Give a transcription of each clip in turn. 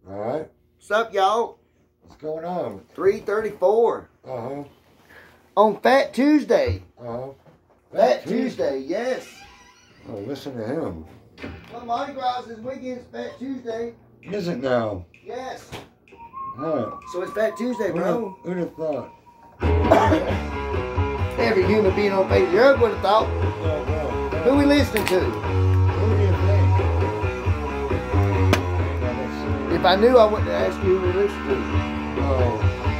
All right. What's up, y'all? What's going on? 3:34. Uh-huh. On Fat Tuesday. Uh-huh. Fat Tuesday, yes. Oh, listen to him. Well, Mardi Gras this weekend is Fat Tuesday. Is it now? Yes. Huh. So it's Fat Tuesday, bro. Who'd have thought? Every human being on face of the earth would have thought. Well. Who we listening to? Who do you think? If I knew, I wouldn't ask you who we listened to. Oh.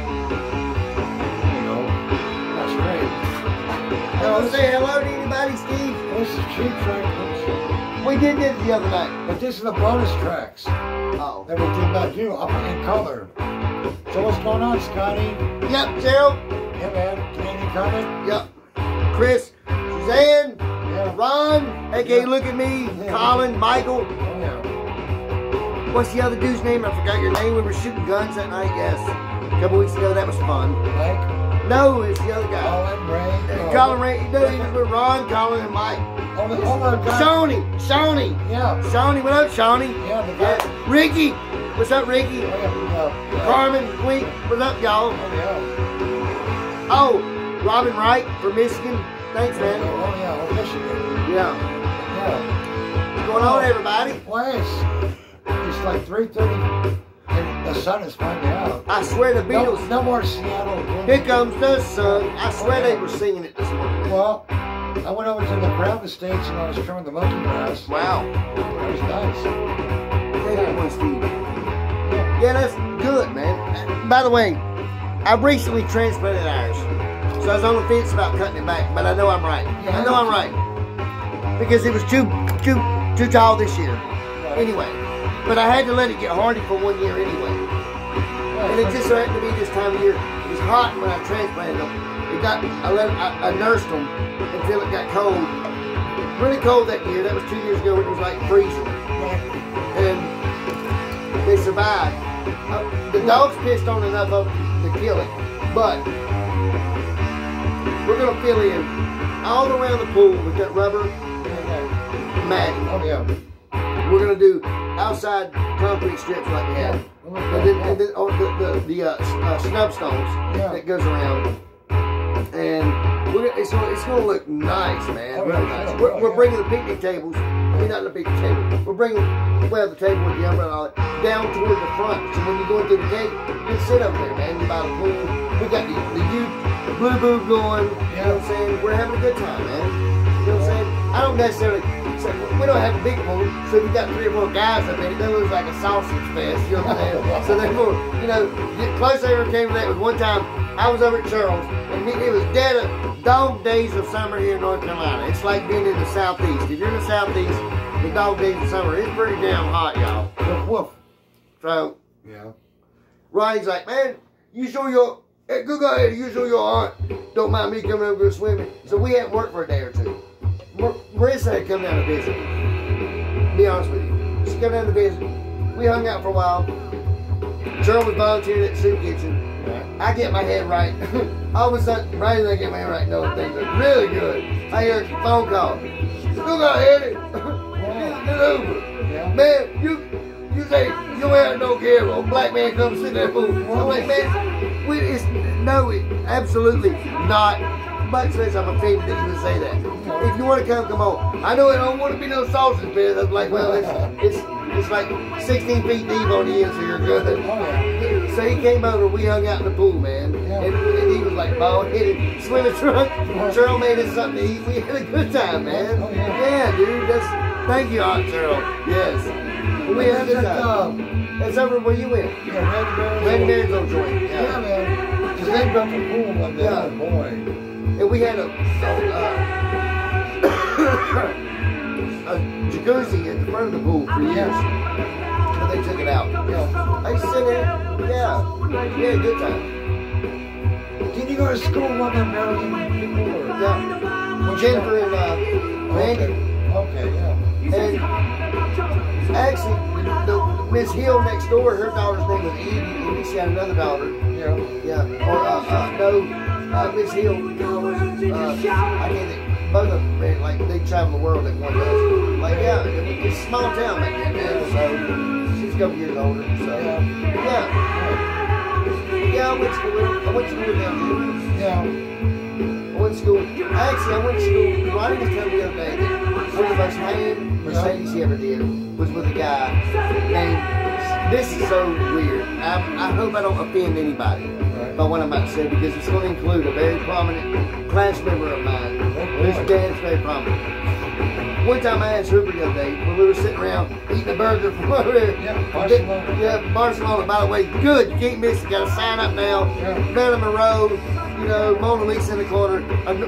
You know. That's great. You want to say hello to anybody, Steve? This is Cheap Track. We did this the other night. But this is the bonus tracks Oh. that we did not do up in color. So what's going on, Scotty? Yep, Gerald. Yeah, man. Any comment? Yep. Chris, Suzanne, Yeah. Ron, aka Look at Me, Yeah. Colin, Michael. Oh, yeah. What's the other dude's name? I forgot your name. We were shooting guns that night, yes. A couple weeks ago, that was fun. Mike? No, it's the other guy. Colin, Ray? Colin Ray, no, he was with Ron, Colin, and Mike. Oh, the other guy. Shawnee. Yeah. Shawnee, what up, Shawnee? Yeah, the guy. Yeah. Ricky, what's up, Ricky? Oh, yeah. Carmen, Queen, what's up, y'all? Oh, yeah. Oh, Robin Wright from Michigan. Thanks, man. Oh, yeah. Oh, Michigan. Yeah. Yeah. What's going on, everybody? Well, it's like 3:30 and the sun is finally out. I swear the Beatles. No more Seattle. Here comes the sun. I swear they were singing it this morning. Well, I went over to the Brown Estates and I was trimming the monkey grass. Wow. It was nice. Take that one, Steve. Yeah, that's good, man. By the way, I recently transplanted ours. So I was on the fence about cutting it back, but I know I'm right. I know I'm right. Because it was too tall this year. Anyway. But I had to let it get hardy for 1 year anyway. And it just so happened to be this time of year. It was hot when I transplanted them. I nursed them until it got cold. Really cold that year. That was 2 years ago when it was like freezing. And they survived. The dogs pissed on enough of them to kill it. But we're going to fill in all around the pool with that rubber matting. Oh, yeah. We're going to do outside concrete strips like we have. And then the snub stones that goes around. And it's going to look nice, man. Really nice. We're bringing the picnic tables. I mean, not the picnic table. We're bringing, well, the table with the umbrella and all that, down toward the front. So when you go into the gate, you can sit over there, man. You buy the pool. We got the Blue Boo going. You know what I'm saying? We're having a good time, man. You know what I'm saying? I don't necessarily... We don't have a big pool, so if you got 3 or 4 guys up in it, that looks like a sausage fest, you know what I'm saying? So therefore, you know, the closest I ever came to that was one time I was over at Charles, and it was dead of dog days of summer here in North Carolina. It's like being in the Southeast. If you're in the Southeast, the dog days of summer, it's pretty damn hot, y'all. Woof, woof. So, Yeah. Ronnie's like, man, you sure your, hey, go ahead, you sure your aunt don't mind me coming over to swimming? So we hadn't worked for a day or two. Marissa had come down to visit. Be honest with you. She come down to visit. We hung out for a while. Cheryl was volunteering at the soup kitchen. I get my head right. All of a sudden, right as I get my head right, no, things are really good. I hear a phone call. Go ahead, Eddie. Get over. Man, you say you ain't no care. A black man comes sit there fool. I'm like, man, absolutely not. Much less I'm offended that you would say that. If you want to come on. I know it don't want to be no sausage fest. I'm like, well, it's like 16 feet deep on the end, so you're good. So he came over, we hung out in the pool, man. And he was like bald-headed, swimming trunk. Cheryl made us something to eat. We had a good time, man. Yeah, dude. Thank you, Aunt Cheryl. Yes. We had a good time. That's over where you went. Randy Mary's old joint. Yeah, man. Because they built a pool one day. Oh, boy. And we had a jacuzzi at the front of the pool for years. But they took it out. I used to sit there. Yeah. We had a good time. Did you go to school with them before? Yeah. With Jennifer and Randy. Okay, yeah. And actually, Miss Hill next door, her daughter's name was Evie, and she had another daughter. Yeah. Or, Miss Hill, I can't think, both of them, like, they travel the world at one does. Like, yeah, it's a small town back then, man, so She's a couple years older, so. Yeah. Yeah. Yeah, I went to school with her. I went to school with them. Yeah. I went to school. Actually, I went to school. Ronnie was telling me the other day that one of the most lame mistakes he ever did was with a guy named. This is so weird. I hope I don't offend anybody by what I'm about to say because it's going to include a very prominent class member of mine. Whose dad's very prominent. One time I asked Rupert the other day when we were sitting around eating a burger from over there. Yeah, Barcelona. Yeah, Barcelona. By the way, good. You can't miss it. Got to sign up now. Yeah. Marilyn Monroe. You know, Mona Lisa in the corner. Randy.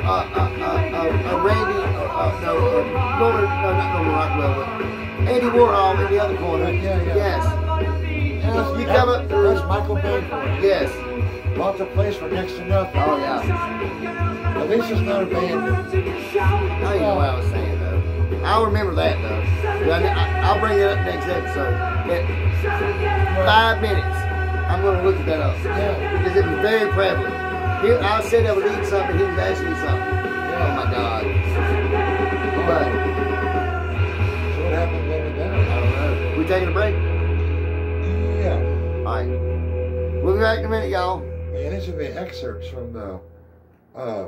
Not Norman Rockwell, but Andy Warhol in the other corner. Yeah. Yes. You come up. That's Michael Bay for it. Yes. Bought the place for next to nothing. Oh yeah. At least it's not abandoned. I don't know what I was saying though. I'll remember that though. I'll bring it up next episode. In 5 minutes, I'm going to look that up Yeah. because it was very prevalent. I said I would eat something. He was asking me something. Oh my God. But So what happened then to I don't know. We taking a break? Yeah. All right. We'll be back in a minute, y'all. Man, these are the excerpts from the